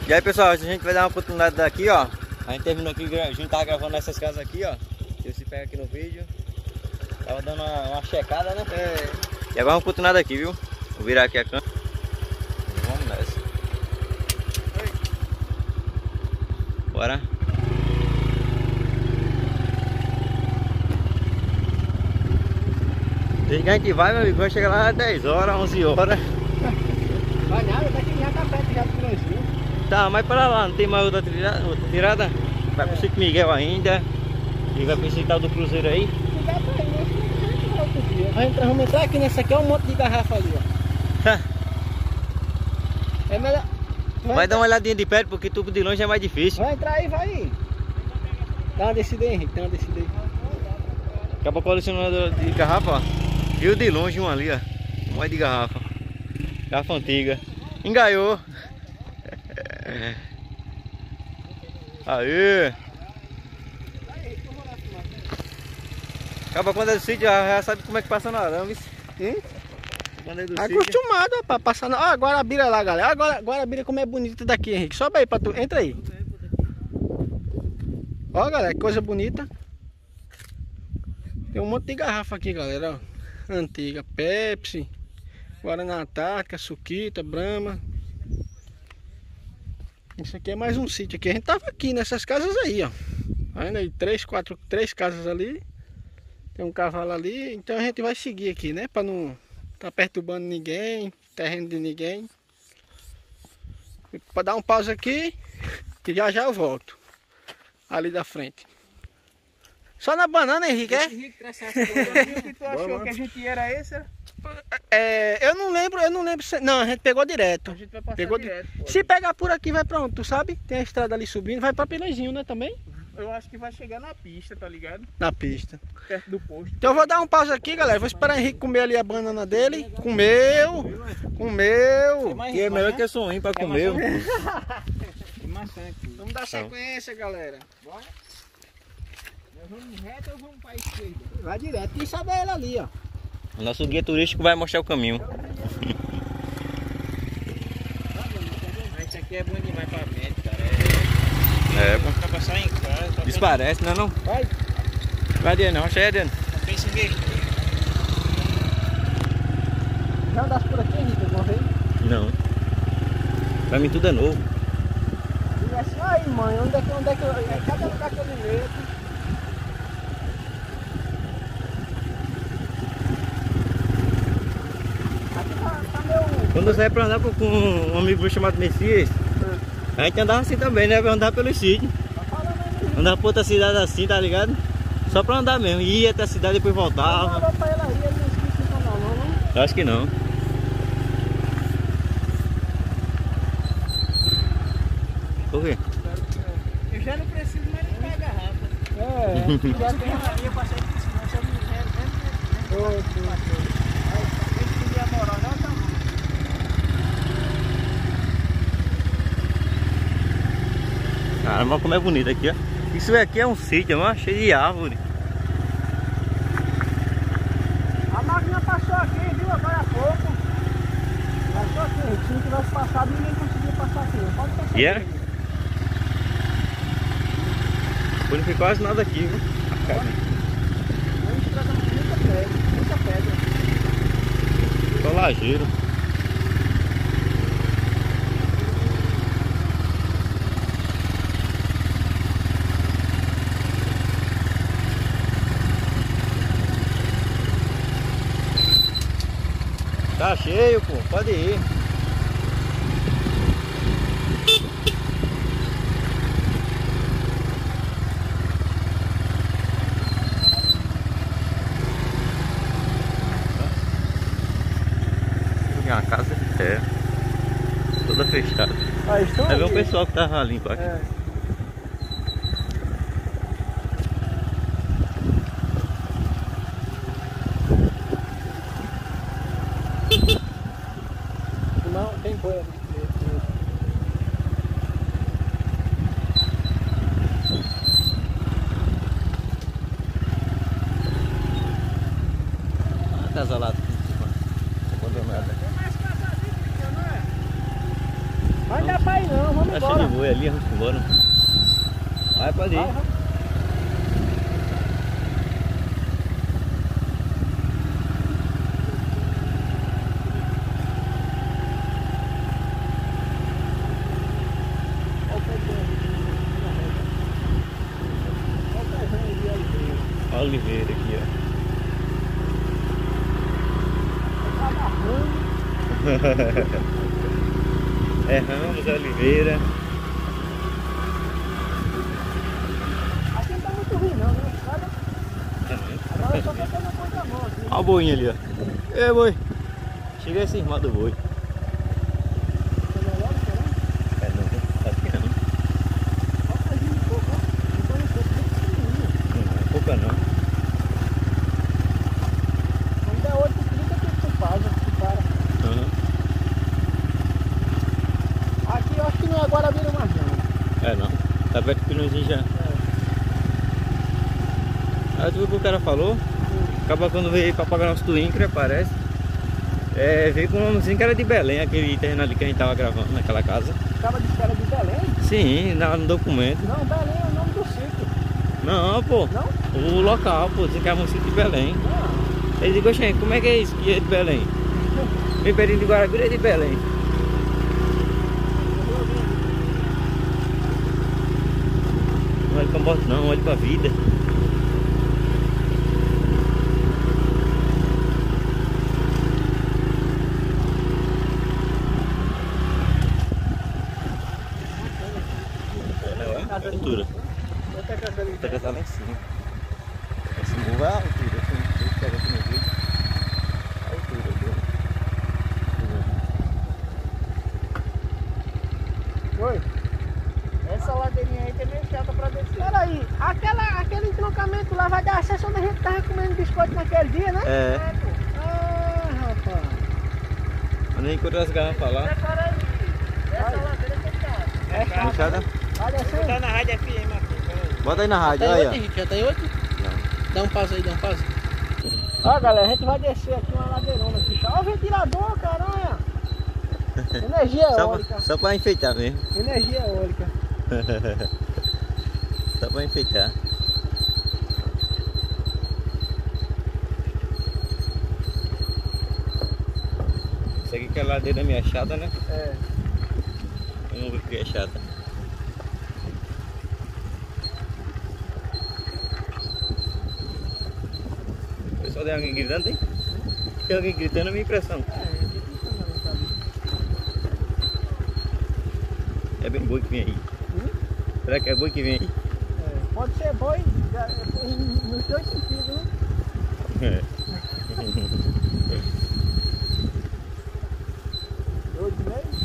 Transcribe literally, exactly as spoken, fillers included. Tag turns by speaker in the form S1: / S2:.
S1: E aí, pessoal, a gente vai dar uma oportunidade daqui, ó. A gente terminou aqui, a gente tava gravando essas casas aqui, ó. Você pega aqui no vídeo. Tava dando uma, uma checada, né? É. E agora uma oportunidade aqui, viu? Vou virar aqui a câmera. Vamos nessa. Oi. Bora. Desde que a gente vai, meu amigo, vai chegar lá às dez horas, onze horas.
S2: Vai nada, daqui já tá perto já do Brasil.
S1: Tá, mas para lá, não tem mais outra tirada? Outra tirada? Vai pro Chico Miguel ainda. E vai pro esse tal do cruzeiro aí.
S2: Já tá aí, né? A gente vamos entrar aqui nessa aqui, é um monte de garrafa ali, ó. É melhor.
S1: Vai, vai dar uma olhadinha de perto, porque tubo de longe é mais difícil.
S2: Vai entrar aí, vai aí. Dá uma descida aí, Henrique, dá uma descida aí.
S1: Acaba colecionando de garrafa, ó. Viu de longe um ali, ó. Um monte de garrafa. Garrafa antiga. Engaiou. Aí. Acaba quando é do sítio, já, já sabe como é que passa no arame.
S2: Hein?
S1: Quando é do
S2: acostumado, sítio. Pra passar na... Ó, a Guarabira lá, galera. Agora, Guarabira como é bonita daqui, Henrique. Sobe aí pra tu. Entra aí. Ó, galera, que coisa bonita. Tem um monte de garrafa aqui, galera, ó. Antiga, Pepsi, Guaraná Antártica, Suquita, Brahma. Isso aqui é mais um sítio aqui. A gente tava aqui nessas casas aí, ó. Ainda aí, três, quatro, três casas ali. Tem um cavalo ali. Então a gente vai seguir aqui, né? Pra não tá perturbando ninguém, terreno de ninguém. Pra dar um pause aqui, que já já eu volto. Ali da frente. Só na banana, Henrique, é?
S3: Henrique, essa o que tu achou que a gente ia era esse?
S2: É, eu não lembro, eu não lembro se... Não, a gente pegou direto.
S3: A gente vai passar
S2: pegou
S3: direto.
S2: Di... Se pegar por aqui, vai pra onde? Tu sabe? Tem a estrada ali subindo, vai pra Pilezinho, né, também?
S3: Eu acho que vai chegar na pista, tá ligado?
S2: Na pista.
S3: Perto do posto.
S2: Então eu vou dar um pause aqui, galera. Vou esperar o Henrique comer ali a banana dele. Comeu! Comeu!
S1: E é melhor que eu sou ruim pra comer.
S2: Vamos dar sequência, galera. Bora.
S3: Vamos reto ou vamos para a esquerda?
S2: Vai direto. Quem sabe é ele ali, ó.
S1: O nosso guia turístico vai mostrar o caminho.
S3: Isso aqui é bom demais pra frente, cara.
S1: É, bom.
S3: Pra passar em casa.
S1: Desparece, não é não?
S2: Vai.
S1: Vai, Diana, não. Cheia, Diana.
S3: Pensa em mesmo.
S2: Já andasse por aqui, Henrique, alguma vez?
S1: Não. Pra mim tudo é novo.
S2: E assim, aí, mãe, onde é que, onde é que eu... É cada lugar que eu me meto.
S1: Quando eu saí pra andar com um amigo meu chamado Messias, a gente andava assim também, né? Pra andar pelo sítio. Andava pra outra cidade assim, tá ligado? Só pra andar mesmo. Ia até a cidade e depois voltava.
S2: Não, pra ele aí, ele não esquece o canal, não, não?
S1: Eu acho que não. Por quê?
S3: Eu já não preciso mais de pegar garrafa.
S2: É, já tem uma linha pra sair de cima, só me lembro.
S1: Caramba, como é bonito aqui, ó. Isso aqui é um sítio, mano, cheio de árvore.
S2: A máquina passou aqui, viu, agora há pouco. Passou aqui, se não tivesse passado, ninguém conseguia passar aqui. Pode passar.
S1: E era? Não ficou quase nada aqui, viu?
S2: Não estraga muita pedra, muita pedra.
S1: Só lajeiro. Tá cheio, pô, pode ir. A casa de terra, toda fechada.
S2: Ah, estão
S1: Vai ver o
S2: ali.
S1: pessoal que tava limpo aqui.
S2: É. Não, tem boi ali.
S1: Acasalado.
S2: Vai dar pra ir não, vamos vamos
S1: Tá cheio
S2: embora.
S1: de boi ali, vamos embora. Vai, pode ir.
S2: Vai, vai.
S1: Olha a oliveira aqui, ó. É Ramos, Oliveira.
S2: Aqui não tá muito ruim não, né? Nada. Agora eu só tô tendo a contramão aqui.
S1: Olha o boinho ali, ó. Ei, boi. Chega esse irmão do boi.
S2: Tá melhor, será?
S1: É, não, acho que não.
S2: Olha o casinho de coco, ó. Não põe um pouco bem pequenininho.
S1: Não é pouca não.
S2: Ainda é oito e trinta que tu faz, tu para.
S1: Uhum.
S2: Aqui eu acho que não é Guarabira mais não.
S1: É não. Tá perto do pinãozinho já. Aí tu viu o que o cara falou? Acaba quando veio pra pagar nosso do INCRA, parece. É, veio com um nomezinho que era de Belém, aquele terreno ali que a gente tava gravando naquela casa.
S2: Acaba de cara de Belém?
S1: Sim, lá no documento.
S2: Não, Belém é o nome do sítio.
S1: Não, pô.
S2: Não?
S1: O local, pô, dizem que é um sítio de Belém.
S2: Não.
S1: Ele disse, oxe, como é que é isso que é de Belém? Vem pertinho de Guarabira é de Belém. Não olhe pra moto não, olhe pra vida. É a altura.
S2: Outra casa ali.
S1: Outra casa lá em cima. Esse morro é a altura, assim, deixa eu pegar aqui no vídeo. A altura dele.
S2: Oi. Essa ladeirinha aí tem meio chata pra descer. Peraí, aquela, aquele entroncamento lá vai dar acesso onde a gente tava comendo biscoito naquele dia, né?
S1: É.
S2: É, pô. Ah, rapaz.
S1: Quando eu encontro as garrafas lá.
S3: Essa ladeira tem chata.
S2: É chata.
S1: Fechada?
S2: Vai
S3: Vou
S2: descer.
S3: botar na rádio F M aqui, peraí.
S1: Bota aí na rádio,
S2: Tem
S1: olha
S2: oito,
S1: aí.
S2: Henrique? Já tem oito?
S1: Não.
S2: Dá um passo aí, dá um passo. Ó, galera, a gente vai descer aqui uma ladeirona aqui. Ó o ventilador, caralho. Energia
S1: Só
S2: eólica.
S1: pra, só pra enfeitar mesmo.
S2: Energia eólica.
S1: Só pra enfeitar. Isso aqui que é a ladeira minha chata, né?
S2: É.
S1: Vamos ver o que é chata. O pessoal tem alguém gritando, tem? Tem alguém gritando, é minha impressão. É bem boi que vem aí.
S2: Hum?
S1: Será que é boi que vem aí?
S2: É, pode ser boi já- nos dois sentidos, né?
S1: É.
S2: Dois e meio?